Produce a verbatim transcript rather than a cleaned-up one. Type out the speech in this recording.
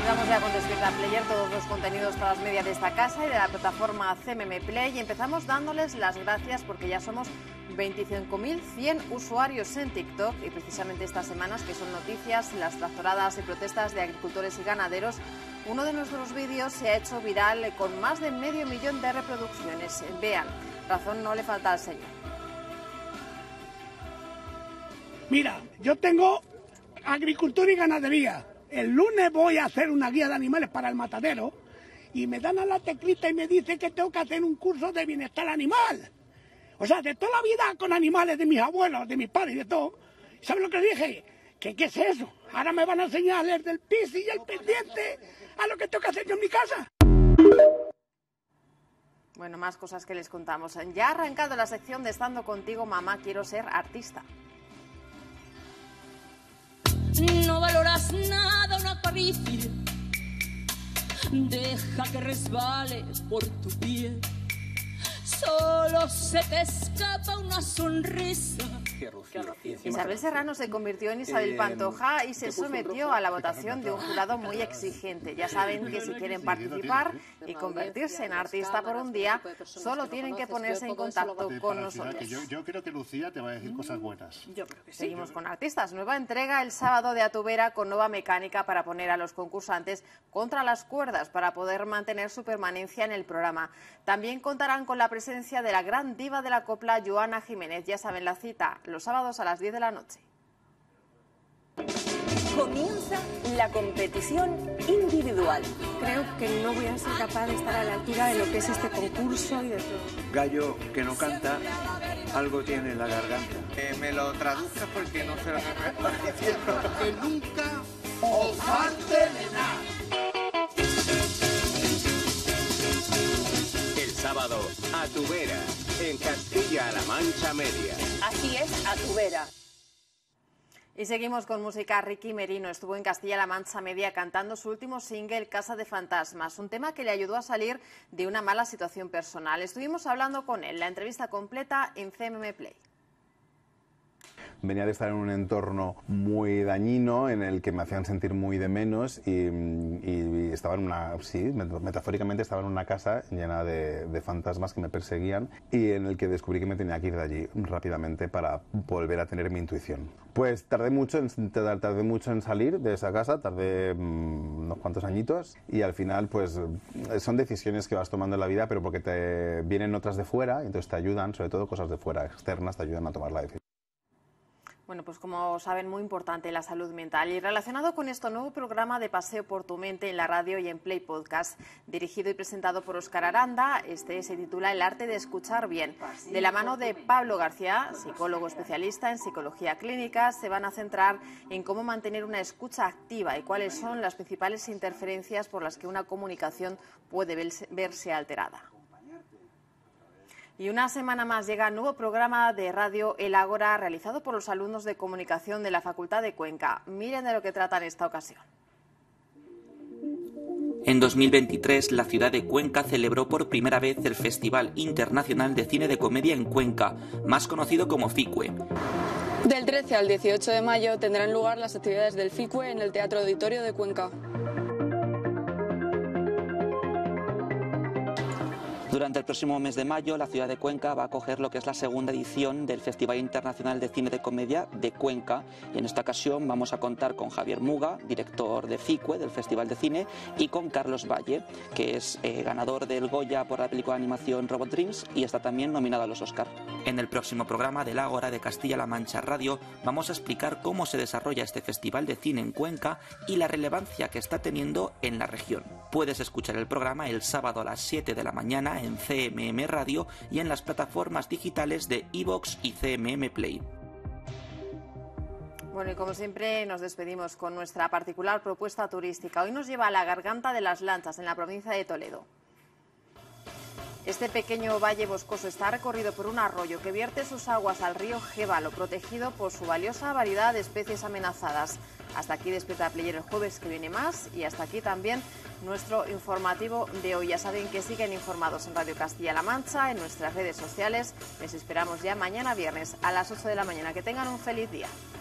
Arrancamos ya con Despierta Player, todos los contenidos transmedia de esta casa y de la plataforma C M M Play, y empezamos dándoles las gracias porque ya somos veinticinco mil cien usuarios en TikTok, y precisamente estas semanas que son noticias, las tractoradas y protestas de agricultores y ganaderos, uno de nuestros vídeos se ha hecho viral con más de medio millón de reproducciones. Vean, razón no le falta al señor. Mira, yo tengo agricultura y ganadería. El lunes voy a hacer una guía de animales para el matadero y me dan a la teclita y me dice que tengo que hacer un curso de bienestar animal. O sea, de toda la vida con animales de mis abuelos, de mis padres y de todo. ¿Sabes lo que dije? ¿Que qué es eso? Ahora me van a enseñar desde el pis y el pendiente a lo que tengo que hacer yo en mi casa. Bueno, más cosas que les contamos. Ya ha arrancado la sección de Estando Contigo, Mamá, quiero ser artista. No valoras nada una caricia, deja que resbale por tu piel, solo se te escapa una sonrisa. Isabel Serrano se convirtió en Isabel Pantoja y se sometió a la votación de un jurado muy exigente. Ya saben que si quieren participar y convertirse en artista por un día, solo tienen que ponerse en contacto con nosotros. Yo, yo creo que Lucía te va a decir cosas buenas. Yo creo que sí. Seguimos con artistas. Nueva entrega el sábado de Atubera con nueva mecánica para poner a los concursantes contra las cuerdas para poder mantener su permanencia en el programa. También contarán con la presencia de la gran diva de la copla, Joana Jiménez. Ya saben la cita, los sábados a las diez de la noche. Comienza la competición individual. Creo que no voy a ser capaz de estar a la altura de lo que es este concurso y de todo. Gallo que no canta, algo tiene en la garganta. Eh, me lo traduzca porque no sé lo que me está diciendo. Que nunca os falte de nada. El sábado, Atubera, en Castilla-La Mancha Media. Así es, Atubera. Y seguimos con música. Ricky Merino estuvo en Castilla-La Mancha Media cantando su último single, Casa de Fantasmas, un tema que le ayudó a salir de una mala situación personal. Estuvimos hablando con él, la entrevista completa en C M M Play. Venía de estar en un entorno muy dañino, en el que me hacían sentir muy de menos y, y estaba en una, sí, metafóricamente estaba en una casa llena de, de fantasmas que me perseguían y en el que descubrí que me tenía que ir de allí rápidamente para volver a tener mi intuición. Pues tardé mucho en, tardé mucho en salir de esa casa, tardé mmm, unos cuantos añitos y al final pues son decisiones que vas tomando en la vida, pero porque te vienen otras de fuera y entonces te ayudan, sobre todo cosas de fuera, externas, te ayudan a tomar la decisión. Bueno, pues como saben, muy importante la salud mental. Y relacionado con esto, nuevo programa de Paseo por tu Mente en la radio y en Play Podcast, dirigido y presentado por Óscar Aranda. Este se titula El arte de escuchar bien. De la mano de Pablo García, psicólogo especialista en psicología clínica, se van a centrar en cómo mantener una escucha activa y cuáles son las principales interferencias por las que una comunicación puede verse alterada. Y una semana más llega el nuevo programa de radio El Ágora, realizado por los alumnos de comunicación de la Facultad de Cuenca. Miren de lo que trata en esta ocasión. En dos mil veintitrés, la ciudad de Cuenca celebró por primera vez el Festival Internacional de Cine de Comedia en Cuenca, más conocido como FICUE. Del trece al dieciocho de mayo tendrán lugar las actividades del FICUE en el Teatro Auditorio de Cuenca. Durante el próximo mes de mayo, la ciudad de Cuenca va a acoger lo que es la segunda edición del Festival Internacional de Cine de Comedia de Cuenca. Y en esta ocasión vamos a contar con Javier Muga, director de FICUE, del Festival de Cine, y con Carlos Valle, que es eh, ganador del Goya por la película de animación Robot Dreams y está también nominado a los Oscar. En el próximo programa del Ágora de Castilla-La Mancha Radio vamos a explicar cómo se desarrolla este Festival de Cine en Cuenca y la relevancia que está teniendo en la región. Puedes escuchar el programa el sábado a las siete de la mañana en C M M Radio y en las plataformas digitales de iVoox y C M M Play. Bueno, y como siempre nos despedimos con nuestra particular propuesta turística. Hoy nos lleva a la Garganta de las Lanchas, en la provincia de Toledo. Este pequeño valle boscoso está recorrido por un arroyo que vierte sus aguas al río Gévalo, protegido por su valiosa variedad de especies amenazadas. Hasta aquí Despierta Player el jueves, que viene más, y hasta aquí también nuestro informativo de hoy. Ya saben que siguen informados en Radio Castilla-La Mancha, en nuestras redes sociales. Les esperamos ya mañana viernes a las ocho de la mañana. Que tengan un feliz día.